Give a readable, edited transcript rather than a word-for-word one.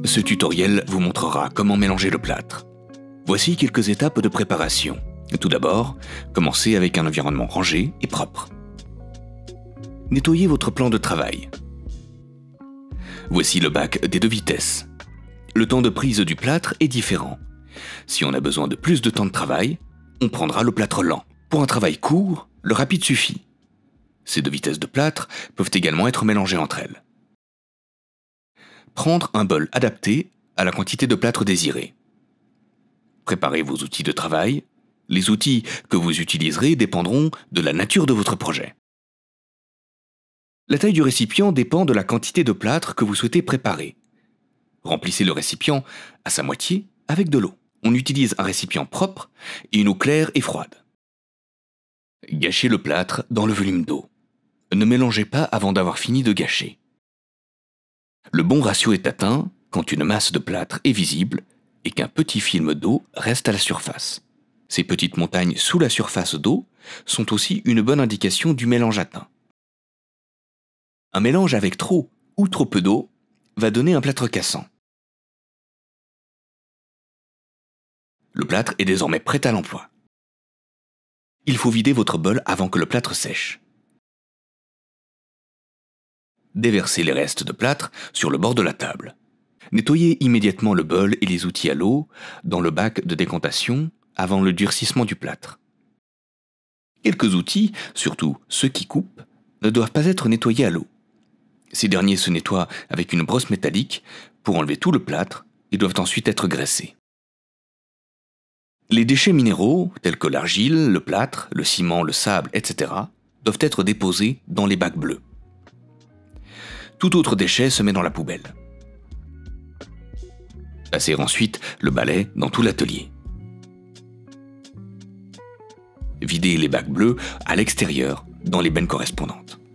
Ce tutoriel vous montrera comment mélanger le plâtre. Voici quelques étapes de préparation. Tout d'abord, commencez avec un environnement rangé et propre. Nettoyez votre plan de travail. Voici le bac des 2 vitesses. Le temps de prise du plâtre est différent. Si on a besoin de plus de temps de travail, on prendra le plâtre lent. Pour un travail court, le rapide suffit. Ces 2 vitesses de plâtre peuvent également être mélangées entre elles. Prendre un bol adapté à la quantité de plâtre désirée. Préparez vos outils de travail. Les outils que vous utiliserez dépendront de la nature de votre projet. La taille du récipient dépend de la quantité de plâtre que vous souhaitez préparer. Remplissez le récipient à sa moitié avec de l'eau. On utilise un récipient propre et une eau claire et froide. Gâchez le plâtre dans le volume d'eau. Ne mélangez pas avant d'avoir fini de gâcher. Le bon ratio est atteint quand une masse de plâtre est visible et qu'un petit film d'eau reste à la surface. Ces petites montagnes sous la surface d'eau sont aussi une bonne indication du mélange atteint. Un mélange avec trop ou trop peu d'eau va donner un plâtre cassant. Le plâtre est désormais prêt à l'emploi. Il faut vider votre bol avant que le plâtre sèche. Déversez les restes de plâtre sur le bord de la table. Nettoyez immédiatement le bol et les outils à l'eau dans le bac de décantation avant le durcissement du plâtre. Quelques outils, surtout ceux qui coupent, ne doivent pas être nettoyés à l'eau. Ces derniers se nettoient avec une brosse métallique pour enlever tout le plâtre et doivent ensuite être graissés. Les déchets minéraux, tels que l'argile, le plâtre, le ciment, le sable, etc., doivent être déposés dans les bacs bleus. Tout autre déchet se met dans la poubelle. Passez ensuite le balai dans tout l'atelier. Videz les bacs bleus à l'extérieur, dans les bennes correspondantes.